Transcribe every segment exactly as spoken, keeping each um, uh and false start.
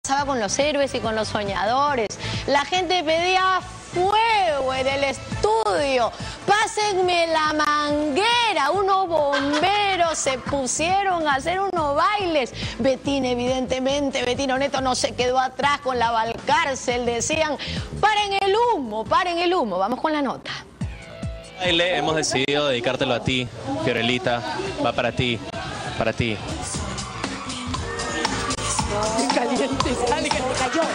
pasaba con los héroes y con los soñadores. La gente pedía fuego en el estudio. Pásenme la manguera. Unos bomberos se pusieron a hacer unos bailes. Betina, evidentemente, Betina Oneto no se quedó atrás con la Valcárcel. Decían, paren el humo, paren el humo. Vamos con la nota. Baile, hemos decidido dedicártelo a ti, Fiorelita. Va para ti, para ti. Qué caliente sale, que se cayó.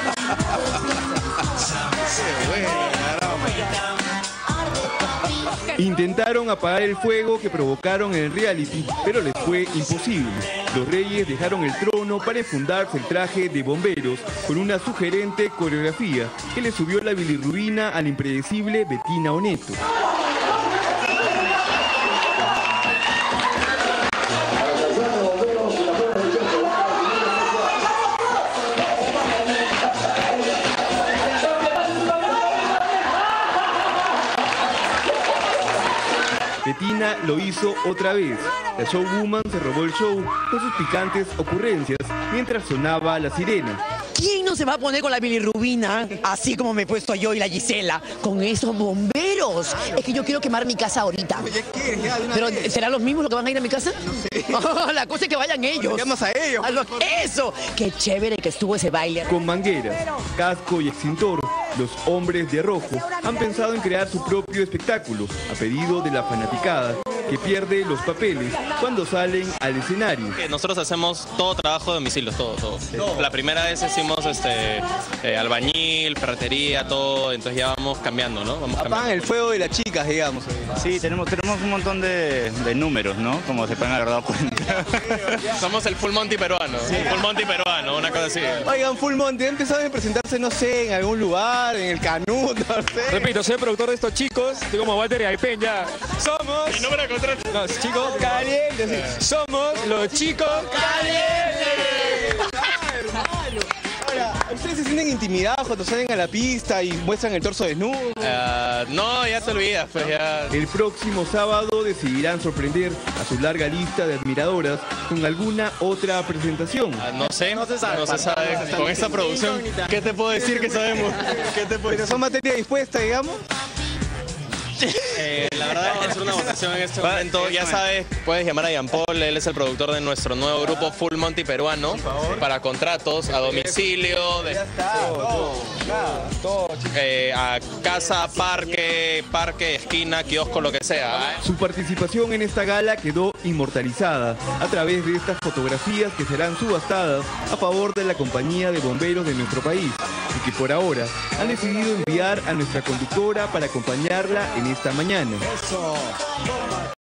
Intentaron apagar el fuego que provocaron en el reality, pero les fue imposible. Los reyes dejaron el trono para enfundarse el traje de bomberos con una sugerente coreografía que le subió la bilirrubina a la impredecible Betina Oneto. Betina lo hizo otra vez. La showwoman se robó el show con sus picantes ocurrencias mientras sonaba la sirena. ¿Quién no se va a poner con la bilirrubina, así como me he puesto yo y la Gisela, con esos bomberos? Es que yo quiero quemar mi casa ahorita. ¿Pero serán los mismos los que van a ir a mi casa? No sé. Oh, la cosa es que vayan ellos. Vamos a ellos. A los... ¡Eso! ¡Qué chévere que estuvo ese baile! Con mangueras, casco y extintor, los hombres de rojo han pensado en crear su propio espectáculo a pedido de la fanaticada, que pierde los papeles cuando salen al escenario. Nosotros hacemos todo trabajo de domicilio, todo, todo. todo. La primera vez hicimos este, eh, albañil, ferretería, todo, entonces ya vamos cambiando, ¿no? Vamos cambiando. Apagan el fuego de las chicas, digamos. Sí, tenemos, tenemos un montón de, de números, ¿no? Como se pueden haber dado cuenta. Somos el Full Monty peruano, sí. El Full Monty peruano, una cosa así. Oigan, Full Monty, ¿han empezado a presentarse, no sé, en algún lugar, en el Canut, no sé? Repito, soy el productor de estos chicos, estoy como Walter y Aipen, ya. Somos... Mi número de contrato. Los chicos calientes. Sí. Somos los chicos calientes. Ah, hermano. Ahora, ¿ustedes se sienten intimidados cuando salen a la pista y muestran el torso desnudo? Uh, no, ya te olvidas, pues ya... El próximo sábado decidirán sorprender a su larga lista de admiradoras con alguna otra presentación. Uh, no sé, no se sabe, no se sabe. Con esta producción, ¿qué te puedo decir que sabemos? ¿Qué te puedo decir? ¿Son materia dispuesta, digamos? Eh, la verdad vamos a hacer una votación en este momento. Ya sabes, puedes llamar a Jean Paul, él es el productor de nuestro nuevo grupo Full Monty peruano para contratos a domicilio, de, eh, a casa, parque, parque, esquina, kiosco, lo que sea. Su participación en esta gala quedó inmortalizada a través de estas fotografías que serán subastadas a favor de la compañía de bomberos de nuestro país y que por ahora han decidido enviar a nuestra conductora para acompañarla en esta mañana.